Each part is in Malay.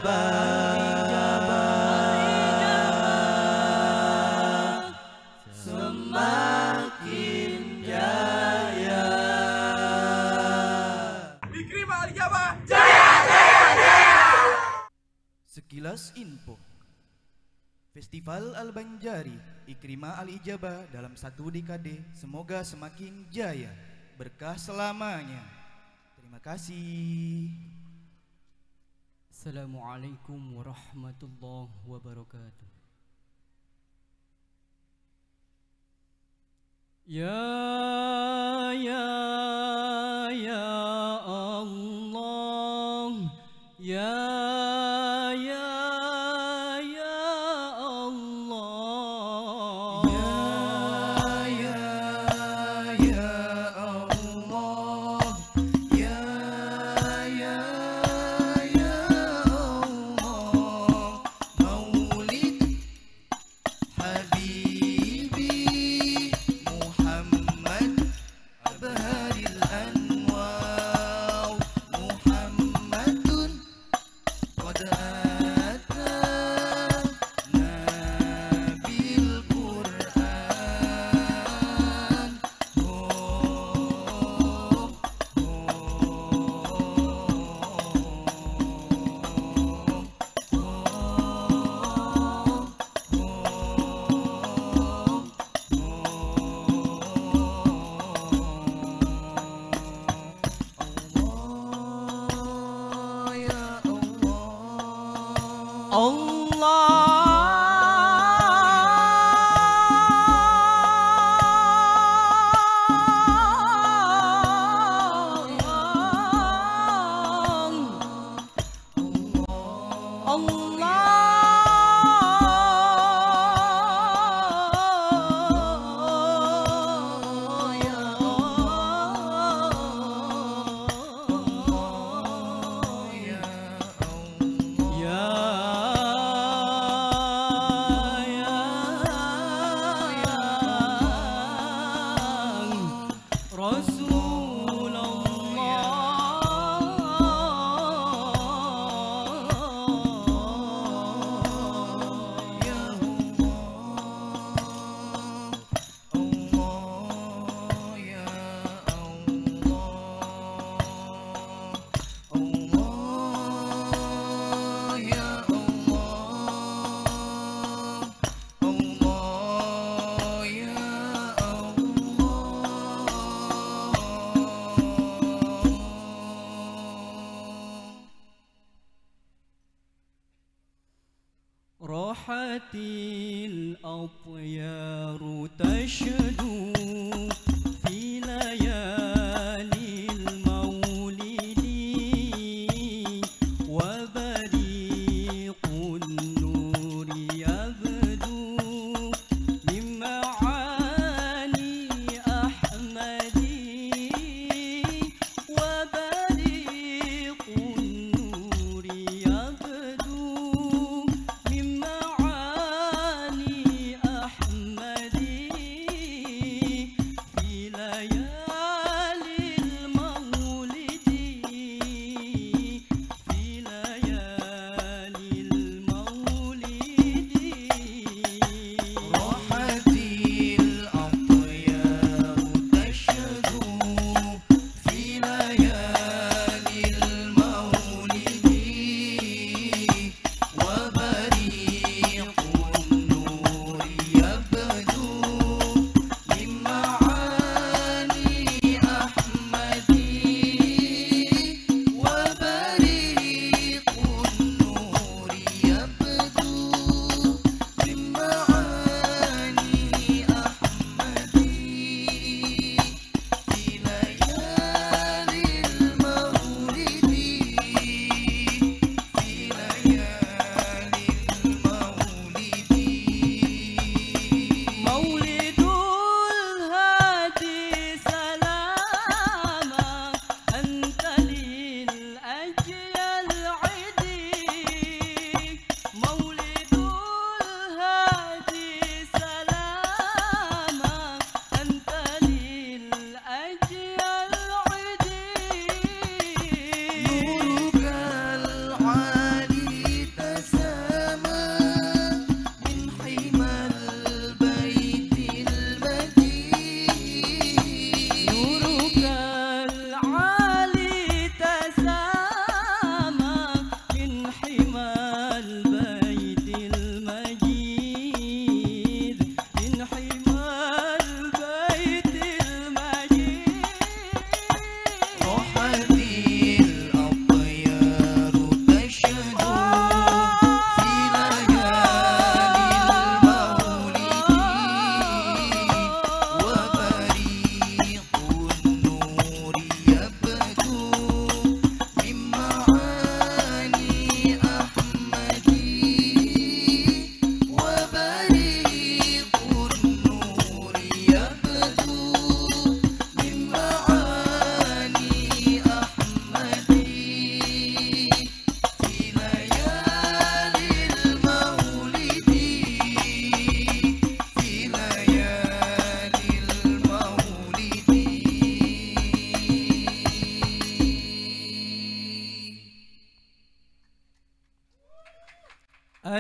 semakin jaya. Ikrimah Al-Ijabah. Sekilas info. Festival Al-Banjari Ikrimah Al-Ijabah dalam 1 dekade semoga semakin jaya, berkah selamanya. Terima kasih. Assalamualaikum warahmatullahi wabarakatuh. Ya Allah, ya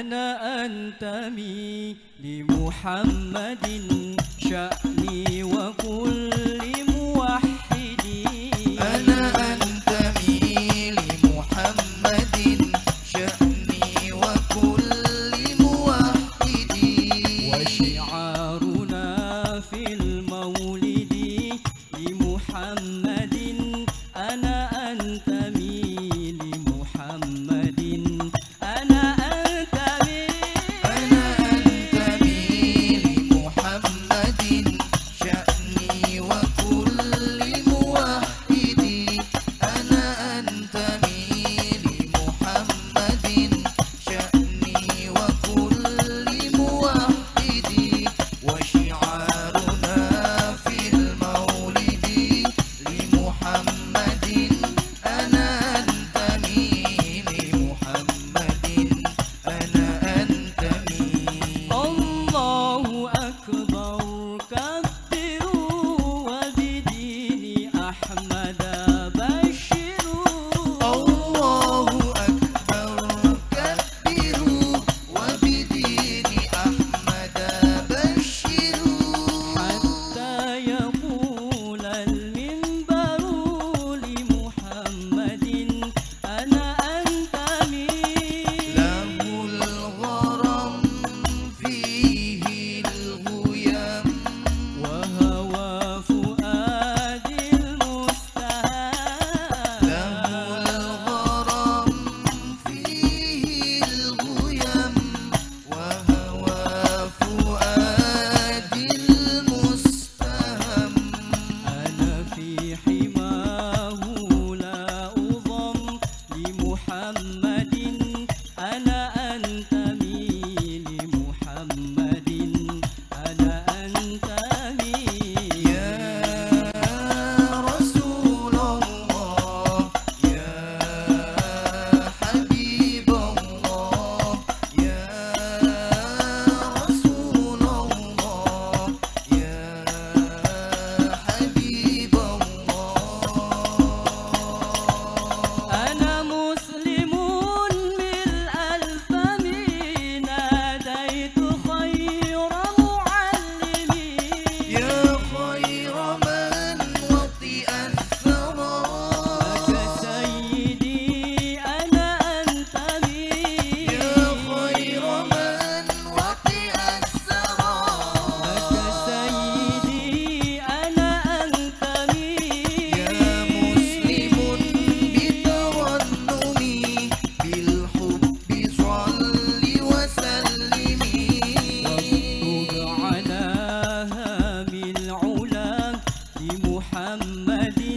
أنا أنتمي لمحمد شأني وكل موحد. أنا أنتمي لمحمد شأني وكل موحد. وشعارنا في المولد لمحمد أنا أنتمي لمحمد. أنا أنتمي لمحمد شأني وكل موحد. أنا أنتمي لمحمد شأني وكل موحد. وشعارنا في المولد لمحمد أنا أنتمي لمحمد. أنا أنتمي. الله أكبر كبروا وبدين أحمد بشروا. الله أكبر كبروا وبدين أحمد بشروا. حتى يقول المنبر لمحمد أنا أنتمي. له الغرام فيه الغيام وهوى فؤاد المستهام. له الغرام فيه الغيام وهوى فؤاد المستهم. أنا في حماه لا أضم لمحمد. أنا أنتمي لمحمد. أنا أنتمي. يا رسول الله يا حبيب الله يا رسول الله يا حبيب الله. أنا مسلم ملء الفم ناديت خير معلمي. يا خير من وطئ الثرى لك سيدي أنا أنتمي. يا خير من وطئ الثرى لك سيدي أنا أنتمي. يا مسلم بترنمي بالحب صل وسلمي. واكتب على هام العلا لمحمد